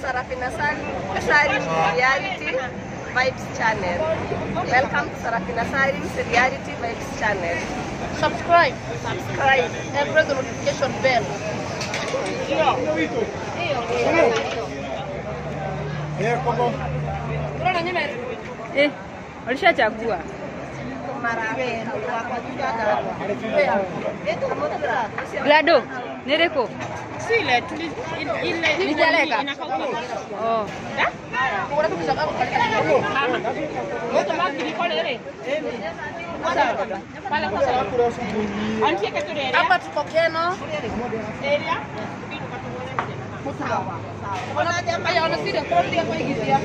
Sarafina Salim Reality Vibes Channel. Welcome to Sarafina Salim's Reality Vibes Channel. Subscribe. And press the notification bell. Walishachagua. Glado, nereko. Sile Nijaleka. Oh. Hapa tuko Keno. Aya wanasida kwa ndia kwa igizia.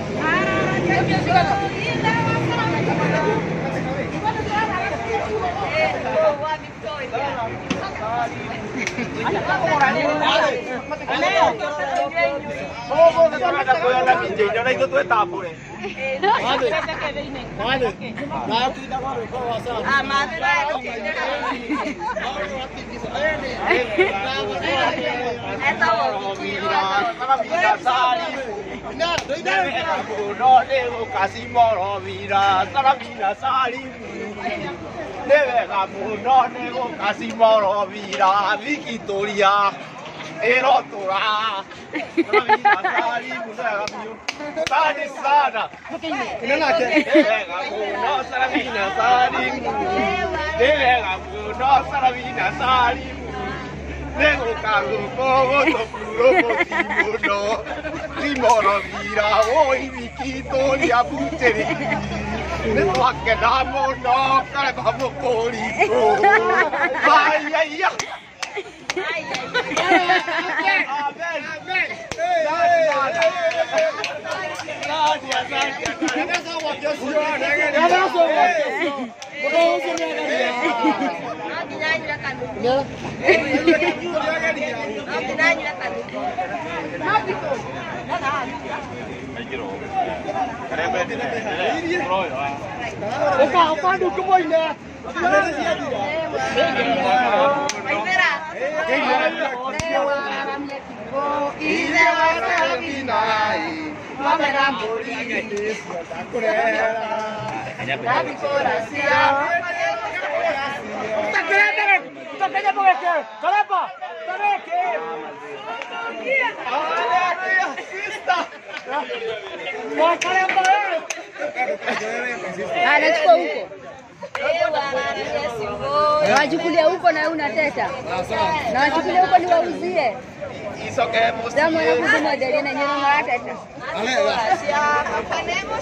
Victoria Erotora Sana Nego cargo poco puro potino Timoro mira hoy Victoria Butteri Ne va che damo no care vamo polico Vai ai Anachukua huko. Wachukulia huko na unateta. Na wachukulia huko ni wauzie. Damu ya kudu moja lina nyinyi mnateta.